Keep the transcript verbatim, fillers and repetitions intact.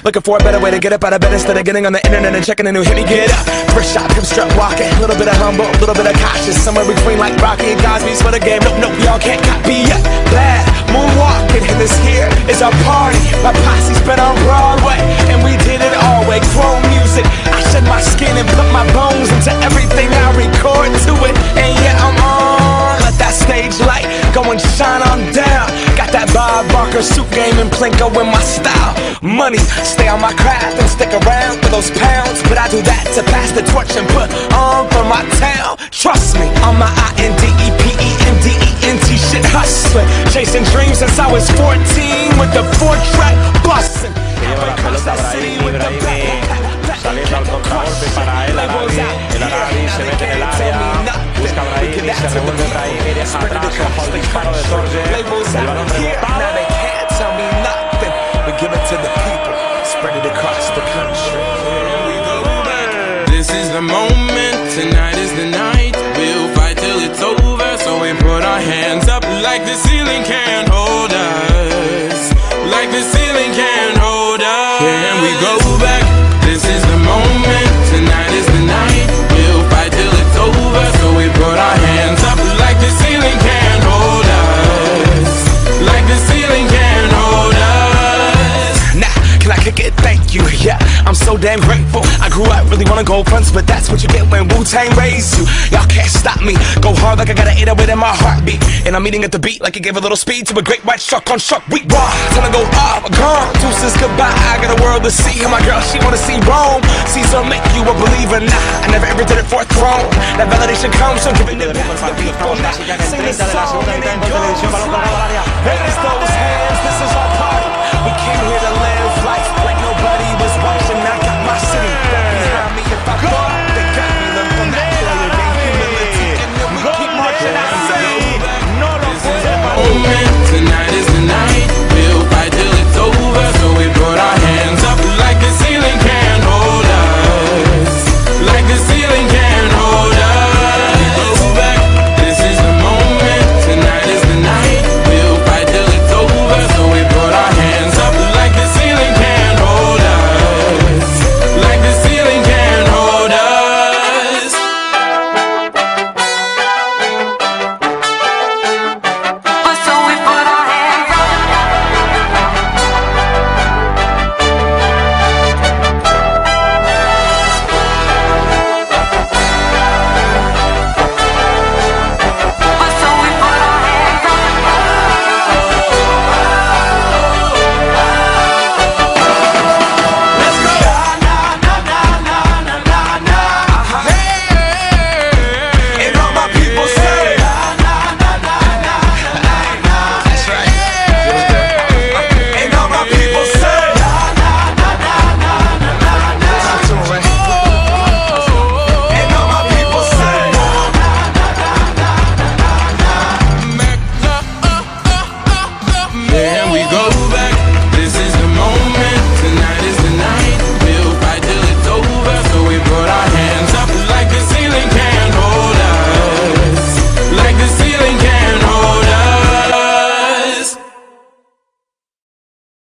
Looking for a better way to get up out of bed instead of getting on the internet and checking a new hit. Me get up, first shot, pimp strut walking, a little bit of humble, a little bit of cautious, somewhere between like Rocky and Cosby's for the game. Nope, nope, y'all can't copy yet. Bad moonwalking, and this here is our party. My posse's been on Broadway, and we did it all way. Grown music, I shed my skin and put my bones into everything I record to it. And yeah, I'm on. Let that stage light go and shine on down. Got that Bob Barker suit game and Plinko in my style. Money, stay on my craft and stick around for those pounds. But I do that to pass the torch and put on for my town. Trust me, on my I N D E P E M D E N T shit hustling. Chasing dreams since I was fourteen with the four track busting. Que lleva la pelota Brahimi, Brahimi saliendo al contragolpe para el Arabi. El Arabi se mete en el área, busca a Brahimi, se revuelve Brahimi, deja atrás ojo el disparo de Torje. El balón rebotado. We give it to the people, spread it across the country. This is the moment, tonight is the night. We'll fight till it's over, so we put our hands up like the ceiling can't hold us. Like the ceiling can't hold us. Can we go back? This is the moment, tonight is the night. We'll fight till it's over, so we put our hands up like the ceiling can't hold us. Like the ceiling can't hold us. Can I kick it? Thank you, yeah, I'm so damn grateful. I grew up really wanna go fronts, but that's what you get when Wu-Tang raised you. Y'all can't stop me, go hard like I got an eight oh eight in my heartbeat. And I'm eating at the beat like it gave a little speed to a great white shark on shark week. Raw, time to go off, gone, deuces goodbye. I got a world to see, and my girl, she wanna see Rome. Caesar make you a believer, nah, I never ever did it for a throne. That validation comes from giving it back to the people. Now, sing this song and it goes. Raise those hands, this is our party. We came here